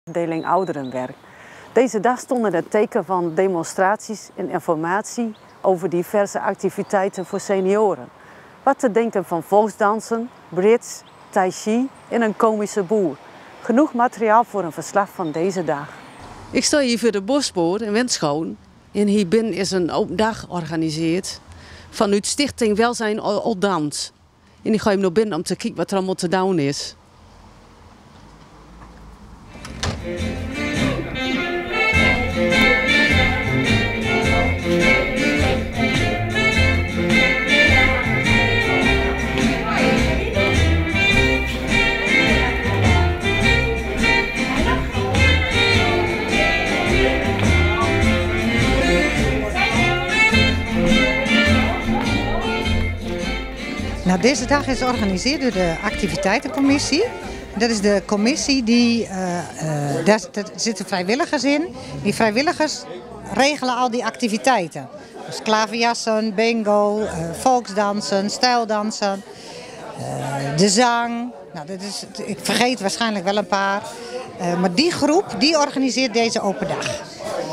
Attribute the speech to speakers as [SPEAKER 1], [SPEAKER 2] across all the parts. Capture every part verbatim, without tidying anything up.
[SPEAKER 1] afdeling ouderenwerk. Deze dag stond in het teken van demonstraties en informatie over diverse activiteiten voor senioren. Wat te denken van volksdansen, bridge, tai chi en een komische boer. Genoeg materiaal voor een verslag van deze dag. Ik sta hier voor de Bospoort in Winschoten. En hier binnen is een open dag georganiseerd vanuit Stichting Welzijn Oldans. En ik ga hem naar binnen om te kijken wat er allemaal te doen is.
[SPEAKER 2] Nou, deze dag is georganiseerd door de activiteitencommissie. Dat is de commissie die, uh, uh, daar, daar zitten vrijwilligers in. Die vrijwilligers regelen al die activiteiten. Dus klaverjassen, bingo, uh, volksdansen, stijldansen, uh, de zang. Nou, dat is, ik vergeet waarschijnlijk wel een paar. Uh, maar die groep die organiseert deze open dag.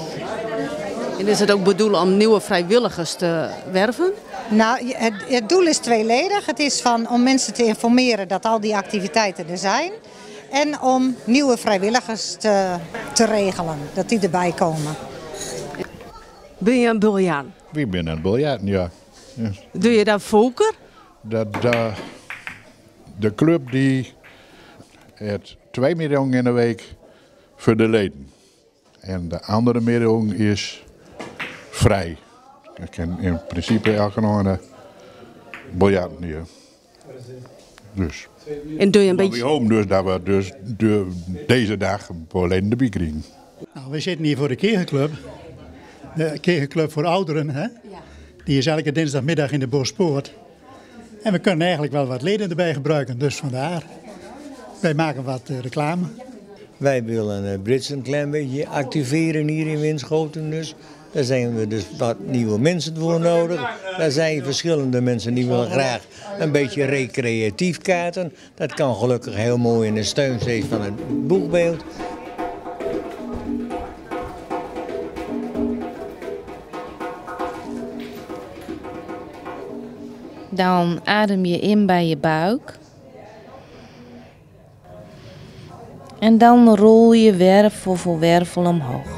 [SPEAKER 1] En is het ook bedoeld om nieuwe vrijwilligers te werven?
[SPEAKER 2] Nou, het, het doel is tweeledig. Het is van, om mensen te informeren dat al die activiteiten er zijn. En om nieuwe vrijwilligers te, te regelen, dat die erbij komen.
[SPEAKER 1] Ben je een biljart?
[SPEAKER 3] Ik ben een biljart, ja. ja.
[SPEAKER 1] Doe je dat volker?
[SPEAKER 3] Dat, uh, de club die heeft twee middagen in de week voor de leden. En de andere middag is vrij. Ik kan in principe elke nog een biljart hier. Dus.
[SPEAKER 1] En doe je een
[SPEAKER 3] maar
[SPEAKER 1] beetje...
[SPEAKER 3] we hopen dus dat we dus de, deze dag alleen de bier krijgen.
[SPEAKER 4] Nou, we zitten hier voor de Kegelclub. De Kegelclub voor ouderen. Hè? Ja. Die is elke dinsdagmiddag in de Bospoort. En we kunnen eigenlijk wel wat leden erbij gebruiken. Dus vandaar. Wij maken wat uh, reclame.
[SPEAKER 5] Wij willen uh, Brits een klein beetje activeren hier in Winschoten. Dus. Daar zijn we dus wat nieuwe mensen voor nodig. Daar zijn verschillende mensen die willen graag een beetje recreatief kaarten. Dat kan gelukkig heel mooi in de steunsteek van het boegbeeld.
[SPEAKER 6] Dan adem je in bij je buik. En dan rol je wervel voor wervel omhoog.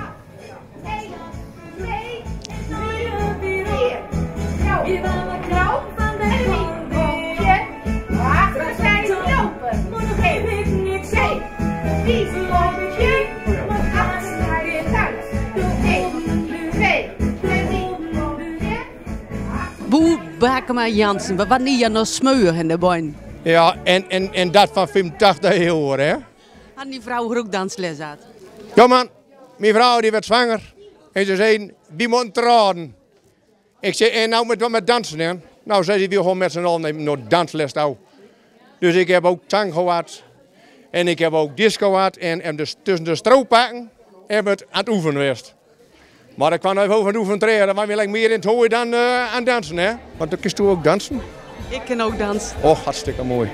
[SPEAKER 1] Boer Bakema Jansen, we waren hier nog smeuig in de boin.
[SPEAKER 7] Ja, en, en, en dat van vijfentachtig heel hoor, hè.
[SPEAKER 1] Had die vrouw er ook dansles had?
[SPEAKER 7] Ja man, mijn vrouw die werd zwanger. En ze zei, die moet trouwen. Ik zei, en nou met wat met dansen, hè. Nou, zei ze, wil gewoon met z'n allen nog dansles nou. Dus ik heb ook zang gehad. En ik heb ook disco gehad. En, en dus tussen de strooppakken hebben we het aan het oefenen geweest. Maar ik kwam even over het oefenen treden. Dan waren we meer in het hooien dan uh, aan dansen, hè. Want dan kun je ook dansen.
[SPEAKER 1] Ik kan ook dansen.
[SPEAKER 7] Oh, hartstikke mooi.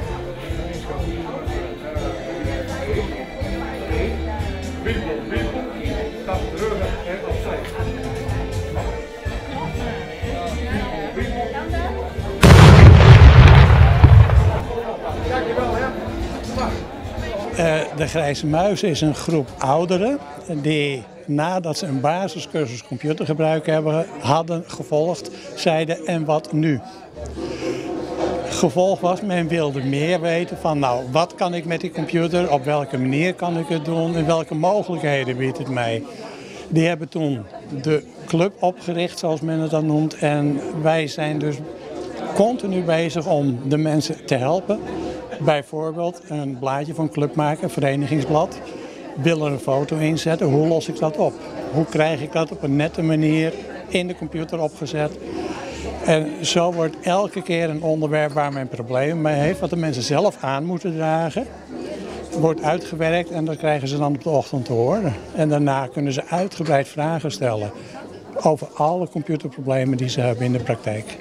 [SPEAKER 4] Uh, de Grijze Muis is een groep ouderen die nadat ze een basiscursus computergebruik hebben, hadden gevolgd, zeiden en wat nu? Gevolg was, men wilde meer weten van nou, wat kan ik met die computer, op welke manier kan ik het doen en welke mogelijkheden biedt het mij. Die hebben toen de club opgericht, zoals men het dan noemt, en wij zijn dus continu bezig om de mensen te helpen. Bijvoorbeeld een blaadje van club maken, een verenigingsblad. Wil er een foto inzetten, hoe los ik dat op? Hoe krijg ik dat op een nette manier in de computer opgezet? En zo wordt elke keer een onderwerp waar men problemen mee heeft, wat de mensen zelf aan moeten dragen, wordt uitgewerkt en dat krijgen ze dan op de ochtend te horen. En daarna kunnen ze uitgebreid vragen stellen over alle computerproblemen die ze hebben in de praktijk.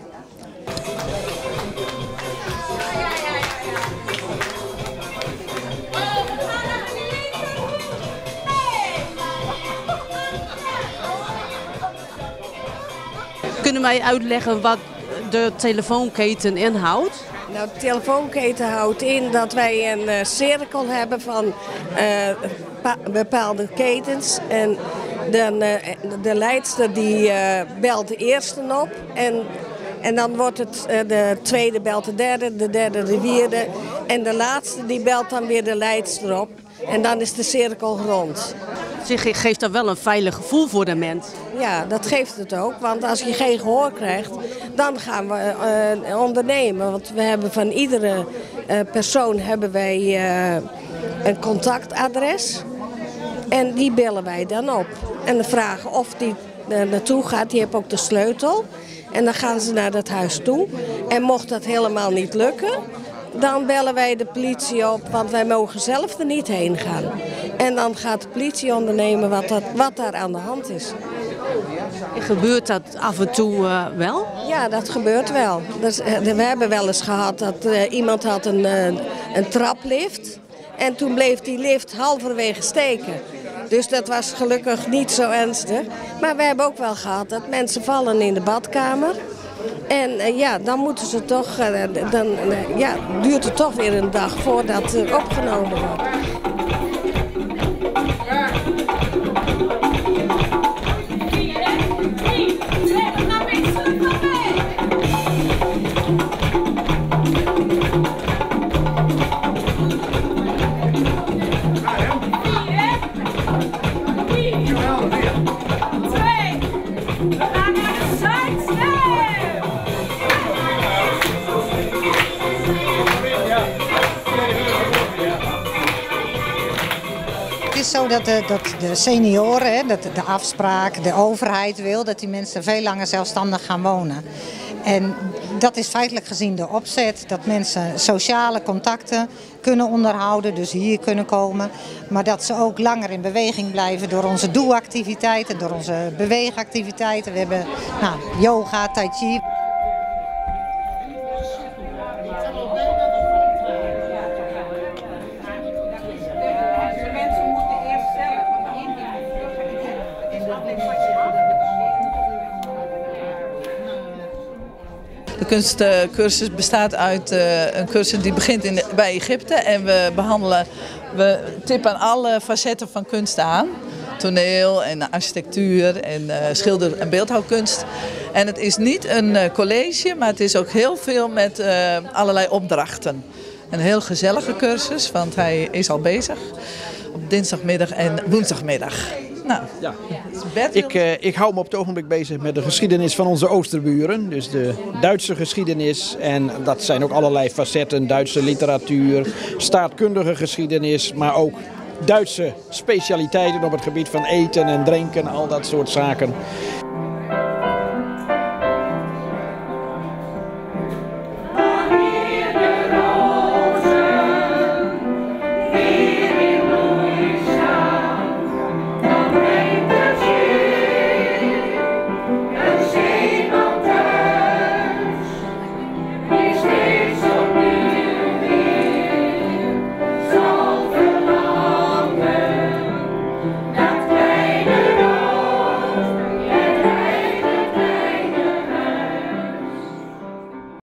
[SPEAKER 1] Kunnen wij uitleggen wat de telefoonketen inhoudt?
[SPEAKER 8] Nou, de telefoonketen houdt in dat wij een uh, cirkel hebben van uh, bepaalde ketens. En dan, uh, de leidster die uh, belt de eerste op. En, en dan wordt het uh, de tweede belt de derde, de derde de vierde. En de laatste die belt dan weer de leidster op. En dan is de cirkel rond.
[SPEAKER 1] Zich geeft dat wel een veilig gevoel voor de mens.
[SPEAKER 8] Ja, dat geeft het ook. Want als je geen gehoor krijgt, dan gaan we uh, ondernemen. Want we hebben van iedere uh, persoon hebben wij uh, een contactadres. En die bellen wij dan op. En dan vragen of die uh, naartoe gaat. Die heeft ook de sleutel. En dan gaan ze naar dat huis toe. En mocht dat helemaal niet lukken, dan bellen wij de politie op, want wij mogen zelf er niet heen gaan. En dan gaat de politie ondernemen wat, dat, wat daar aan de hand is.
[SPEAKER 1] En gebeurt dat af en toe uh, wel?
[SPEAKER 8] Ja, dat gebeurt wel. Dus, uh, we hebben wel eens gehad dat uh, iemand had een, uh, een traplift. En toen bleef die lift halverwege steken. Dus dat was gelukkig niet zo ernstig. Maar we hebben ook wel gehad dat mensen vallen in de badkamer. En uh, ja, dan moeten ze toch, uh, dan uh, ja, duurt het toch weer een dag voordat het opgenomen wordt.
[SPEAKER 2] Het is zo dat de, dat de senioren, hè, dat de afspraak, de overheid wil dat die mensen veel langer zelfstandig gaan wonen. En dat is feitelijk gezien de opzet, dat mensen sociale contacten kunnen onderhouden, dus hier kunnen komen. Maar dat ze ook langer in beweging blijven door onze doe-activiteiten, door onze beweegactiviteiten. We hebben nou, yoga, tai chi.
[SPEAKER 9] De kunstcursus bestaat uit uh, een cursus die begint in de, bij Egypte en we behandelen, we tippen alle facetten van kunst aan. Toneel en architectuur en uh, schilder- en beeldhouwkunst. En het is niet een uh, college, maar het is ook heel veel met uh, allerlei opdrachten. Een heel gezellige cursus, want hij is al bezig op dinsdagmiddag en woensdagmiddag. Nou,
[SPEAKER 10] ja. ik, uh, ik hou me op het ogenblik bezig met de geschiedenis van onze Oosterburen. Dus de Duitse geschiedenis. En dat zijn ook allerlei facetten. Duitse literatuur, staatkundige geschiedenis. Maar ook Duitse specialiteiten op het gebied van eten en drinken. Al dat soort zaken.